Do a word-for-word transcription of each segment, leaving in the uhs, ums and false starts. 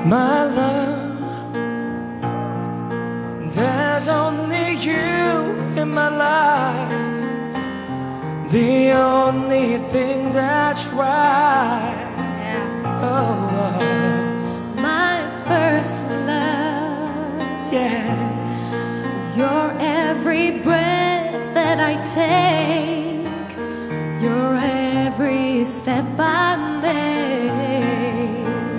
My love, there's only you in my life, the only thing that's right. Yeah. Oh, oh. My first love. Yeah. You're every breath that I take, you're every step I make.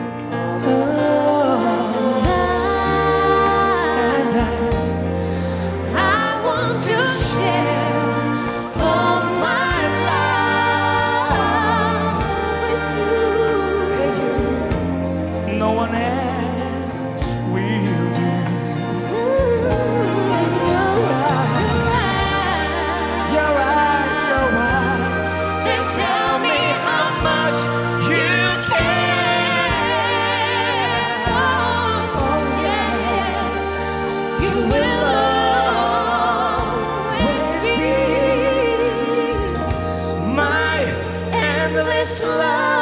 No one else will do. In your eyes, your eyes, your eyes, to tell me how much you care. Oh, yes, you will always be my endless love.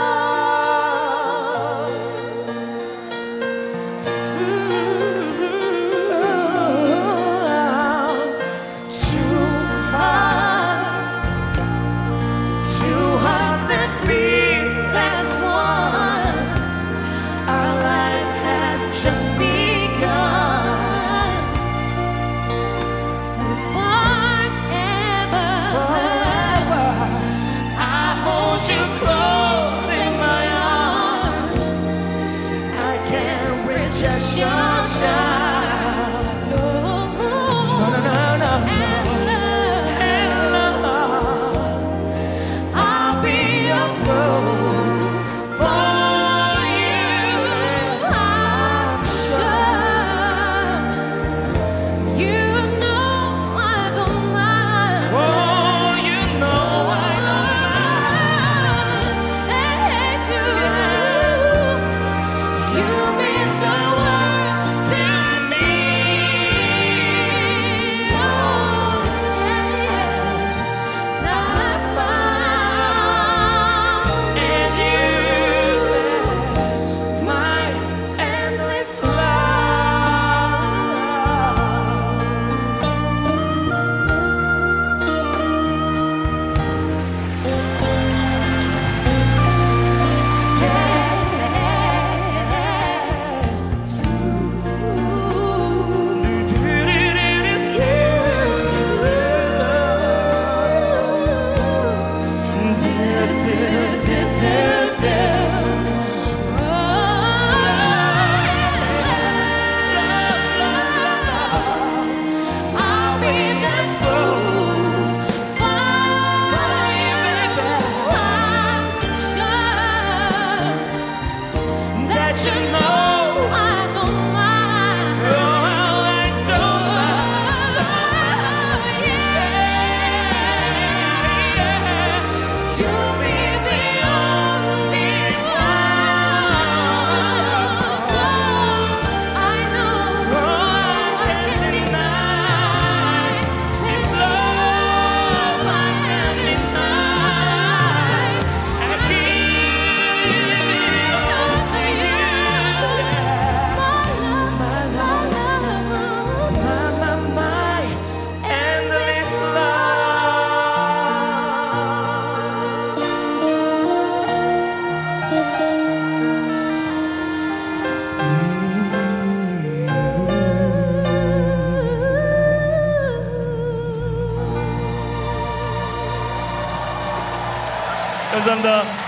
Just begun. Forever, Forever, I hold you close in my arms. I can't resist your child. No, No, no, no, no, and love, and love, I'll be your fool for you know I don't mind. Oh, I don't mind. Yeah. You'll be the only one. I know Oh, I can't deny this love I have inside. I give to you. my love, my, my, my endless love. 감사합니다.